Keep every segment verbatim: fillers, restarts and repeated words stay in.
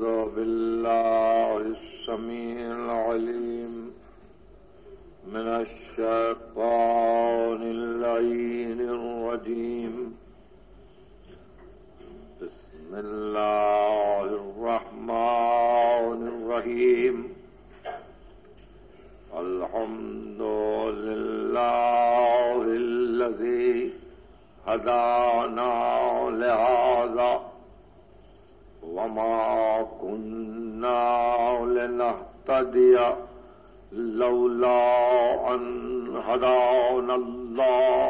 بالله السميع العليم من الشيطان اللعين الرجيم. بسم الله الرحمن الرحيم. الحمد لله الذي هدانا لهذا وما كنا لنهتدي لولا أن هدانا الله.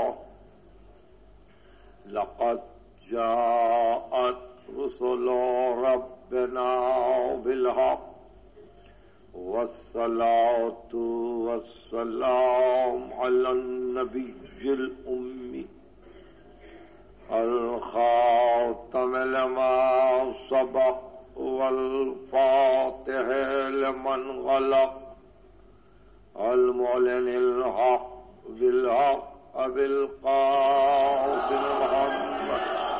لقد جاءت رسل ربنا بالحق والصلاة والسلام على النبي الأمي الخاتم لما سبق والفاتح لمن غلق المعلن الحق بالحق بالقاسم محمد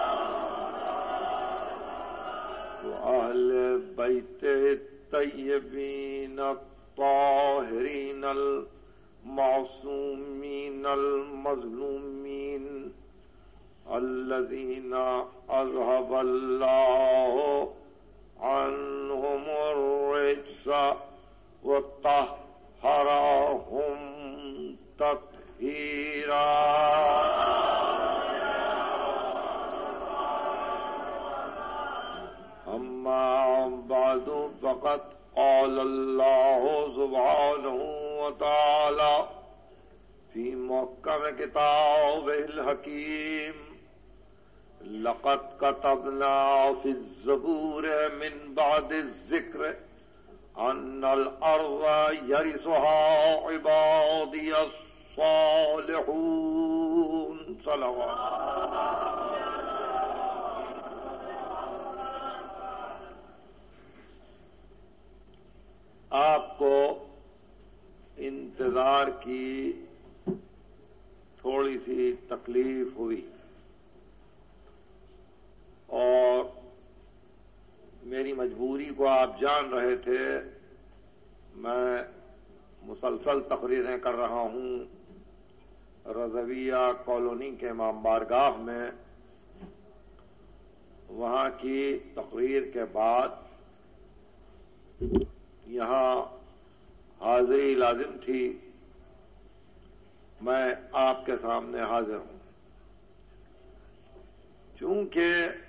وأهل بيته الطيبين الطاهرين المعصومين المظلومين الذين أذهب الله عنهم الرجس وطهرهم تطهيرا. أما بعد فقد قال الله سبحانه وتعالى في محكم كتابه الحكيم: لقد كتبنا في الزبور من بعد الذكر أن الأرض يرثها عبادي الصالحون. صلوات. آپ کو انتظار کی تھوڑی سی تکلیف ہوئی اور میری مجبوری کو آپ جان رہے تھے. میں مسلسل تقریریں کر رہا ہوں رضویہ کالونی کے امام بارگاہ میں. وہاں کی تقریر کے بعد یہاں حاضری لازم تھی. میں آپ کے سامنے حاضر ہوں. چونکہ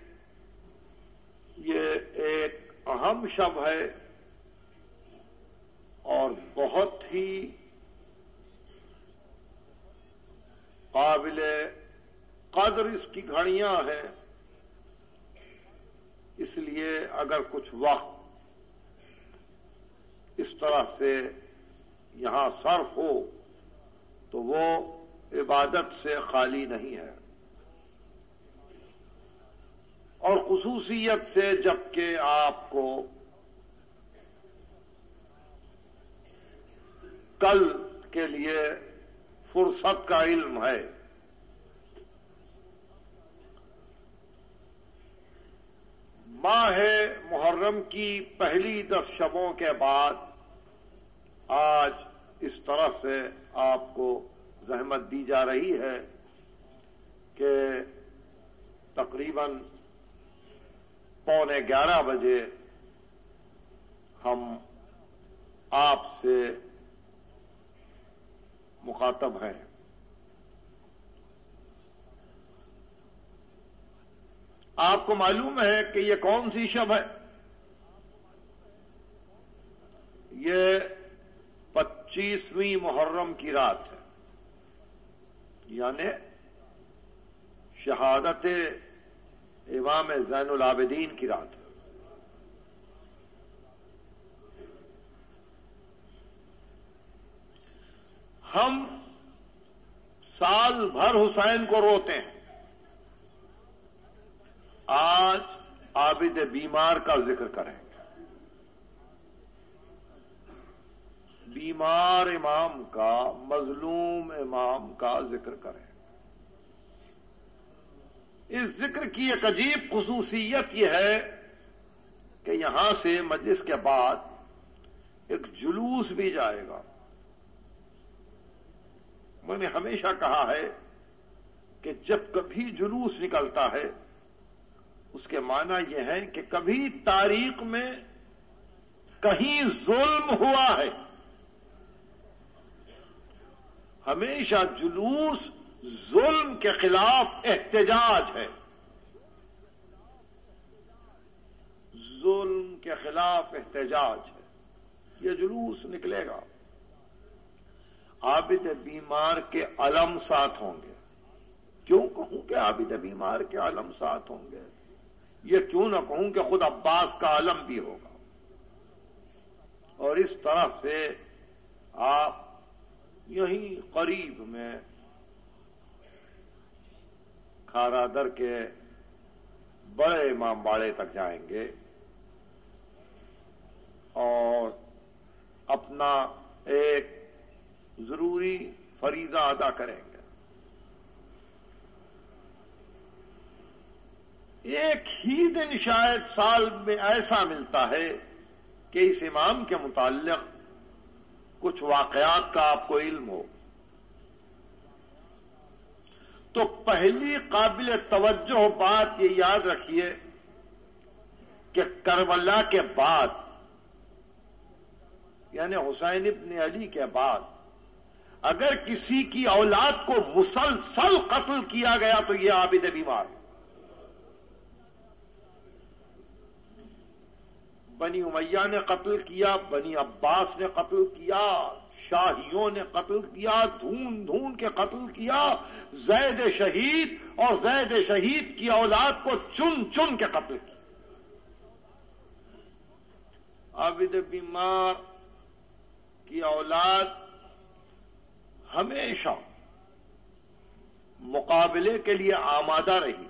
یہ ایک اہم شب ہے اور بہت ہی قابل قدر اس کی گھڑیاں ہیں، اس لیے اگر کچھ وقت اس طرح سے یہاں صرف ہو تو وہ عبادت سے خالی نہیں ہے، اور خصوصیت سے جبکہ آپ کو کل کے لیے فرصت کا علم ہے. ماہ محرم کی پہلی دس شبوں کے بعد آج اس طرح سے آپ کو زحمت دی جا رہی ہے کہ تقریباً پونے گیارہ بجے ہم آپ سے مخاطب ہیں. آپ کو معلوم ہے کہ یہ کون سی شب ہے؟ یہ پچیسویں محرم کی رات ہے، یعنی شہادت امام زین العابدین کی رات ہے. ہم سال بھر حسین کو روتے ہیں. آج عابد بیمار کا ذکر کریں گے. بیمار امام کا، مظلوم امام کا ذکر کریں. اس ذکر کی ایک عجیب خصوصیت یہ ہے کہ یہاں سے مجلس کے بعد ایک جلوس بھی جائے گا. میں نے ہمیشہ کہا ہے کہ جب کبھی جلوس نکلتا ہے اس کے معنی یہ ہے کہ کبھی تاریخ میں کہیں ظلم ہوا ہے. ہمیشہ جلوس ظلم کے خلاف احتجاج ہے. ظلم کے خلاف احتجاج ہے. یہ جلوس نکلے گا. عابد بیمار کے علم ساتھ ہوں گے. کیوں کہوں کہ عابد بیمار کے علم ساتھ ہوں گے؟ یہ کیوں نہ کہوں کہ خود عباس کا علم بھی ہوگا. اور اس طرح سے آپ یہیں قریب میں کھارادر کے بڑے امام باڑے تک جائیں گے اور اپنا ایک ضروری فریضہ ادا کریں گے. ایک ہی دن شاید سال میں ایسا ملتا ہے کہ اس امام کے متعلق کچھ واقعات کا آپ کو علم ہو. تو پہلی قابل توجہ بات یہ یاد رکھیے کہ کربلا کے بعد یعنی حسین ابن علی کے بعد اگر کسی کی اولاد کو مسلسل قتل کیا گیا تو یہ عابد بیمار. بنی امیہ نے قتل کیا، بنی عباس نے قتل کیا، شاہیوں نے قتل کیا، ڈھونڈ ڈھونڈ کے قتل کیا. زید شہید اور زید شہید کی اولاد کو چن چن کے قتل کیا. عابد بیمار کی اولاد ہمیشہ مقابلے کے لیے آمادہ رہی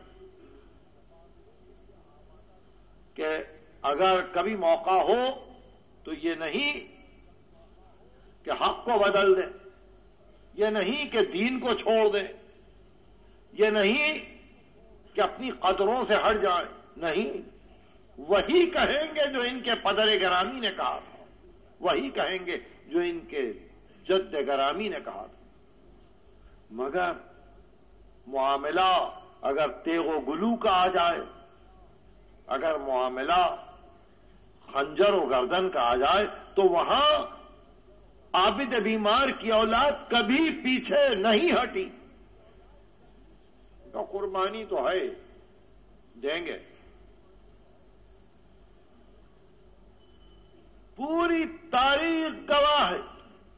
کہ اگر کبھی موقع ہو تو یہ نہیں کہ حق کو بدل دیں، یہ نہیں کہ دین کو چھوڑ دیں، یہ نہیں کہ اپنی قدروں سے ہٹ جائیں. نہیں، وہی کہیں گے جو ان کے پدر گرامی نے کہا تھا، وہی کہیں گے جو ان کے جد گرامی نے کہا تھا. مگر معاملہ اگر تیغ و گلو کا آ جائے، اگر معاملہ خنجر و گردن کا آ جائے تو وہاں عابد بیمار کی اولاد کبھی پیچھے نہیں ہٹی. تو قربانی تو ہے، دیں گے. پوری تاریخ گواہ ہے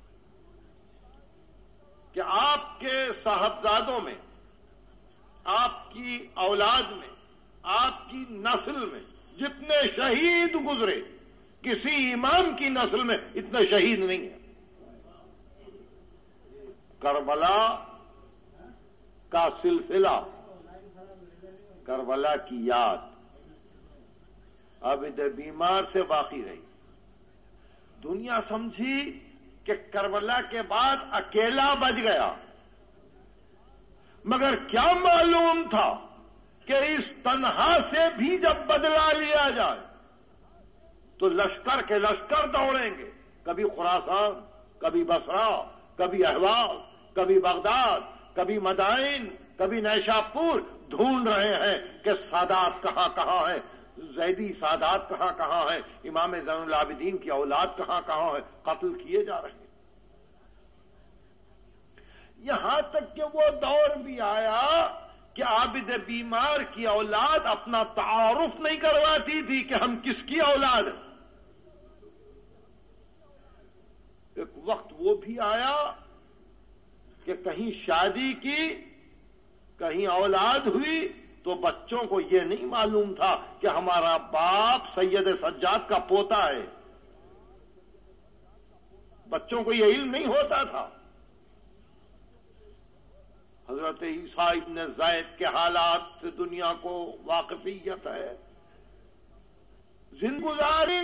کہ آپ کے صاحبزادوں میں، آپ کی اولاد میں، آپ کی نسل میں جتنے شہید گزرے کسی امام کی نسل میں اتنے شہید نہیں ہیں. کربلا کا سلسلہ، کربلا کی یاد عابد بیمار سے باقی رہی. دنیا سمجھی کہ کربلا کے بعد اکیلا بچ گیا، مگر کیا معلوم تھا کہ اس تنہا سے بھی جب بدلہ لیا جائے تو لشکر کے لشکر دوڑیں گے. کبھی خراسان، کبھی بصرہ، کبھی اہواز، کبھی بغداد، کبھی مدائن، کبھی نیشاپور، ڈھونڈ رہے ہیں کہ سادات کہاں کہاں ہے، زیدی سادات کہاں کہاں ہے، امام زین العابدین کی اولاد کہاں کہاں ہے. قتل کیے جا رہے ہیں. یہاں تک کہ وہ دور بھی آیا کہ عابد بیمار کی اولاد اپنا تعارف نہیں کرواتی تھی کہ ہم کس کی اولاد ہیں. ایک وقت وہ بھی آیا کہ کہیں شادی کی، کہیں اولاد ہوئی تو بچوں کو یہ نہیں معلوم تھا کہ ہمارا باپ سید سجاد کا پوتا ہے. بچوں کو یہ علم نہیں ہوتا تھا. حضرت عیسیٰ ابن زید کے حالات سے دنیا کو واقفیت ہے. زندگی گزاری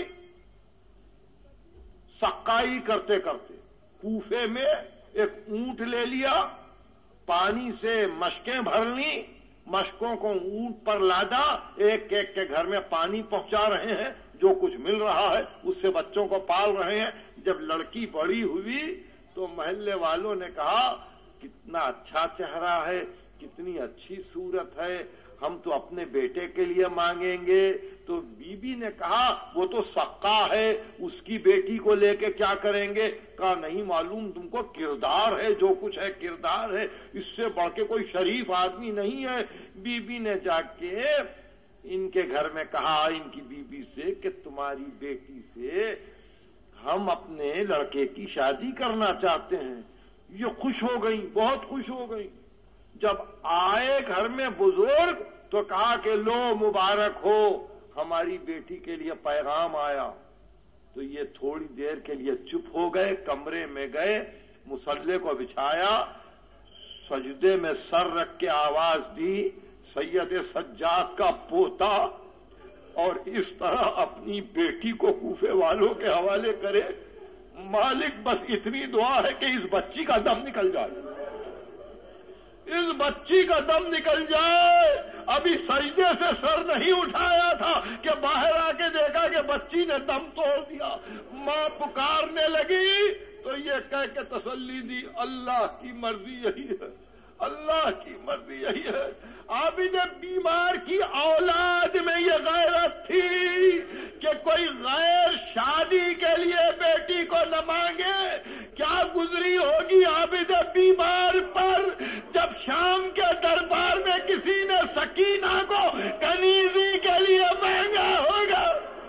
سقائی کرتے کرتے کوفے میں ایک اونٹ لے لیا، پانی سے مشکیں بھر لی، مشکوں کو اونٹ پر لادا، ایک ایک کے گھر میں پانی پہنچا رہے ہیں. جو کچھ مل رہا ہے اس سے بچوں کو پال رہے ہیں. جب لڑکی بڑی ہوئی تو محلے والوں نے کہا کتنا اچھا چہرہ ہے, کتنی اچھی صورت ہے, ہم تو اپنے بیٹے کے لیے مانگیں گے. تو بی بی نے کہا وہ تو سقا ہے, اس کی بیٹی کو لے کے کیا کریں گے؟ کہا نہیں معلوم تم کو, کردار ہے, جو کچھ ہے کردار ہے, اس سے بڑھ کے کوئی شریف آدمی نہیں ہے. بی بی نے جا کے ان کے گھر میں کہا ان کی بی بی سے کہ تمہاری بیٹی سے ہم اپنے لڑکے کی شادی کرنا چاہتے ہیں. یہ خوش ہو گئی, بہت خوش ہو گئی. جب آئے گھر میں بزرگ تو کہا کہ لو مبارک ہو, ہماری بیٹی کے لیے پیغام آیا. تو یہ تھوڑی دیر کے لیے چپ ہو گئے, کمرے میں گئے, مصلے کو بچھایا, سجدے میں سر رکھ کے آواز دی سید سجاد کا پوتا, اور اس طرح اپنی بیٹی کو کوفے والوں کے حوالے کرے. مالک بس اتنی دعا ہے کہ اس بچی کا دم نکل جائے, اس بچی کا دم نکل جائے. ابھی سجدے سے سر نہیں اٹھایا تھا کہ باہر آ کے دیکھا کہ بچی نے دم توڑ دیا. ماں پکارنے لگی تو یہ کہہ کے تسلی دی اللہ کی مرضی یہی ہے, اللہ کی مرضی یہی ہے. عابد بیمار کی اولاد میں یہ غیرت تھی کہ کوئی غیر شادی کے لیے بیٹی کو نہ مانگے. کیا گزری ہوگی عابد بیمار پر جب شام کے دربار میں کسی نے سکینہ کو کنیزی کے لیے مانگا ہوگا.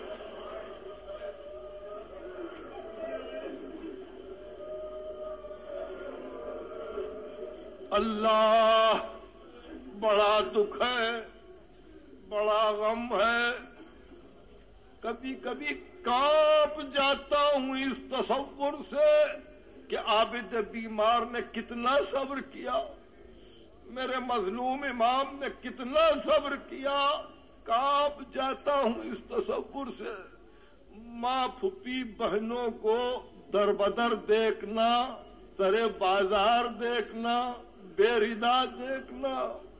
اللہ, بڑا دکھ ہے, بڑا غم ہے. کبھی کبھی کانپ جاتا ہوں اس تصور سے کہ عابد بیمار نے کتنا صبر کیا, میرے مظلوم امام نے کتنا صبر کیا. کانپ جاتا ہوں اس تصور سے. ماں پھوپھی بہنوں کو در بدر دیکھنا, سرے بازار دیکھنا, بے ردا دیکھنا.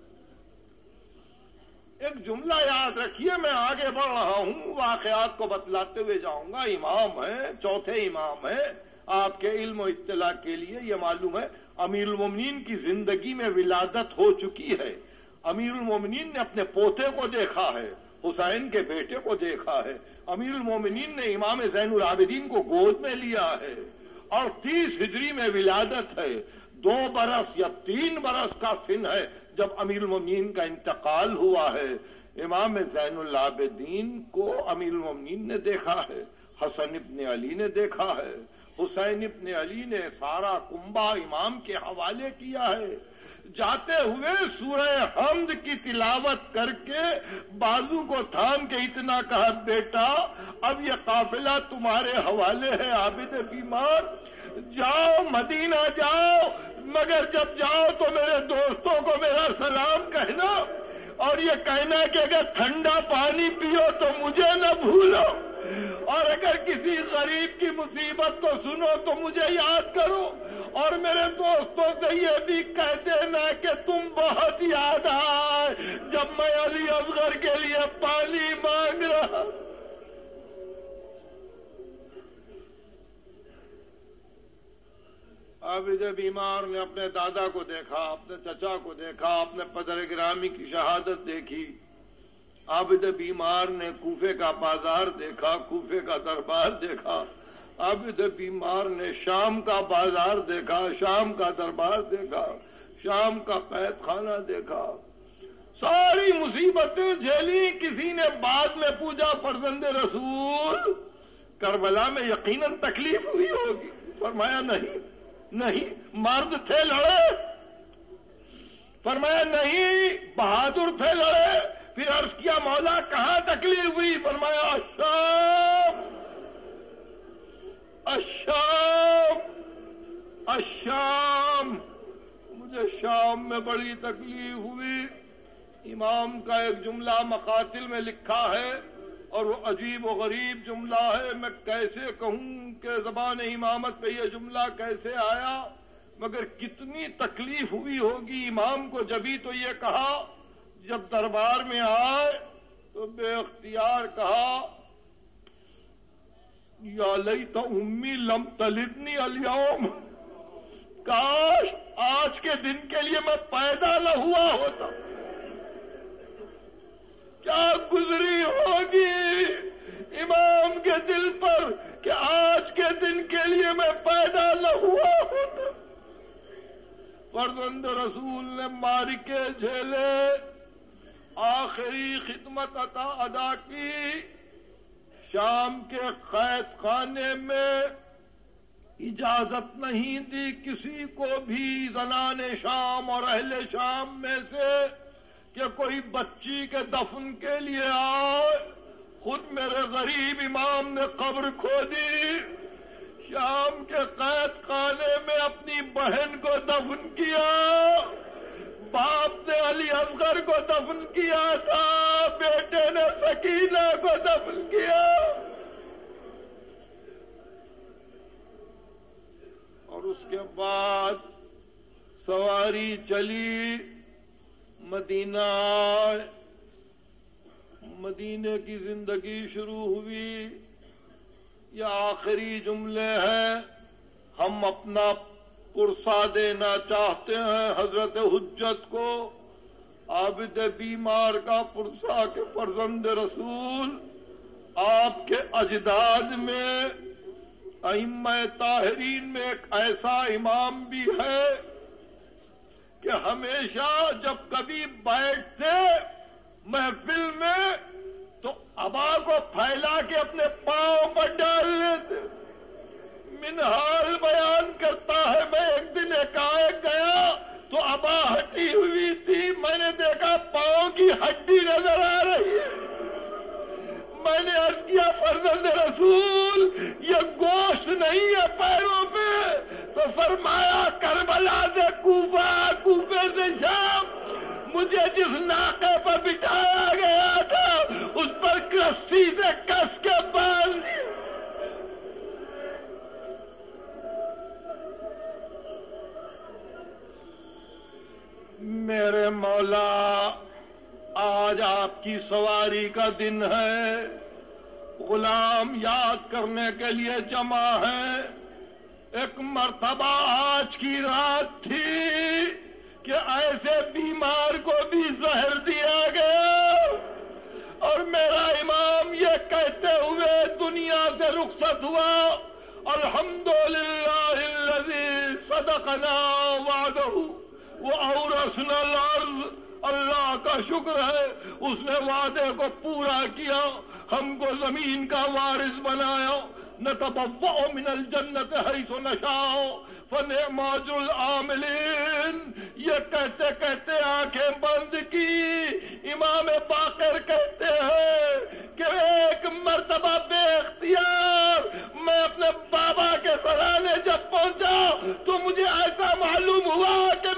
ایک جملہ یاد رکھیے, میں آگے بڑھ رہا ہوں, واقعات کو بتلاتے ہوئے جاؤں گا. امام ہے, چوتھے امام ہے. آپ کے علم و اطلاع کے لیے یہ معلوم ہے امیر المومنین کی زندگی میں ولادت ہو چکی ہے. امیر المومنین نے اپنے پوتے کو دیکھا ہے, حسین کے بیٹے کو دیکھا ہے. امیر المومنین نے امام زین العابدین کو گود میں لیا ہے, اور تیس ہجری میں ولادت ہے. دو برس یا تین برس کا سن ہے جب امیر المومنین کا انتقال ہوا ہے. امام زین العابدین کو امیر المومنین نے دیکھا ہے, حسن ابن علی نے دیکھا ہے, حسین ابن علی نے سارا کنبہ امام کے حوالے کیا ہے. جاتے ہوئے سورہ حمد کی تلاوت کر کے بازو کو تھام کے اتنا کہا بیٹا اب یہ قافلہ تمہارے حوالے ہے عابد بیمار, جاؤ مدینہ جاؤ, مگر جب جاؤ تو میرے دوستوں کو میرا سلام کہنا, اور یہ کہنا کہ اگر ٹھنڈا پانی پیو تو مجھے نہ بھولو, اور اگر کسی غریب کی مصیبت کو سنو تو مجھے یاد کرو, اور میرے دوستوں سے یہ بھی کہہ دینا کہ تم بہت یاد آئے جب میں علی اصغر کے لیے پانی مانگ رہا. عابد بیمار نے اپنے دادا کو دیکھا, اپنے چچا کو دیکھا, اپنے پدر گرامی کی شہادت دیکھی. عابد بیمار نے کوفے کا بازار دیکھا, کوفے کا دربار دیکھا. عابد بیمار نے شام کا بازار دیکھا, شام کا دربار دیکھا, شام کا قید خانہ دیکھا. ساری مصیبتیں جھیلی. کسی نے بعد میں پوچھا فرزند رسول کربلا میں یقیناً تکلیف ہوئی ہوگی. فرمایا نہیں نہیں, مرد تھے لڑے. فرمایا نہیں, بہادر تھے لڑے. پھر عرض کیا مولا کہاں تکلیف ہوئی؟ فرمایا الشام الشام الشام, مجھے شام میں بڑی تکلیف ہوئی. امام کا ایک جملہ مقاتل میں لکھا ہے اور وہ عجیب و غریب جملہ ہے. میں کیسے کہوں کہ زبان امامت پہ یہ جملہ کیسے آیا, مگر کتنی تکلیف ہوئی ہوگی امام کو. جبھی تو یہ کہا, جب دربار میں آئے تو بے اختیار کہا یا لیت امی لم تلدنی الیوم، کاش آج کے دن کے لیے میں پیدا نہ ہوا ہوتا. کیا گزری ہوگی امام کے دل پر کہ آج کے دن کے لیے میں پیدا نہ ہوا ہوتا. فرزند رسول نے مارکے جھیلے، آخری خدمت عطا ادا کی. شام کے قید خانے میں اجازت نہیں دی کسی کو بھی زنان شام اور اہل شام میں سے کہ کوئی بچی کے دفن کے لیے آئے. خود میرے غریب امام نے قبر کھودی، شام کے قید خانے میں اپنی بہن کو دفن کیا. باپ نے علی اصغر کو دفن کیا تھا، بیٹے نے سکینہ کو دفن کیا. اور اس کے بعد سواری چلی مدینہ. مدینے کی زندگی شروع ہوئی. یہ آخری جملے ہیں. ہم اپنا پرسہ دینا چاہتے ہیں حضرت حجت کو، عابد بیمار کا پرسہ کے فرزند رسول آپ کے اجداد میں ائمہ طاہرین میں ایک ایسا امام بھی ہے کہ ہمیشہ جب کبھی بیٹھتے محفل میں تو عبا کو پھیلا کے اپنے پاؤں پر ڈال لیتے. منہال بیان کرتا ہے، میں ایک دن ایک گیا تو عبا ہٹی ہوئی تھی. میں نے دیکھا پاؤں کی ہڈی نظر آ رہی ہے. میں نے عرض کیا فرزند رسول یہ گوشت نہیں ہے پیروں پہ. تو فرمایا کربلا سے کوفہ، کوفے سے شام، مجھے جس ناقے پر بٹھایا گیا تھا اس پر رسی سے کس کے باندھ دیا. میرے مولا آج آپ کی سواری کا دن ہے. غلام یاد کرنے کے لیے جمع ہے. ایک مرتبہ آج کی رات تھی کہ ایسے بیمار کو بھی زہر دیا گیا اور میرا امام یہ کہتے ہوئے دنیا سے رخصت ہوا، الحمدللہ الذی صدقنا وعدہ وَأَوْرَثْنَا الْأَرْضَ. اللہ کا شکر ہے اس نے وعدے کو پورا کیا، ہم کو زمین کا وارث بنایا. نَتَبَوَّأُ مِنَ الْجَنَّةِ حَيْثُ نَشَاءُ فَنِعْمَ أَجْرُ الْعَامِلِينَ. یہ کہتے کہتے آنکھیں بند کی. امام باقر کہتے ہیں کہ ایک مرتبہ بے اختیار میں اپنے بابا کے سرانے جب پہنچا تو مجھے ایسا معلوم ہوا کہ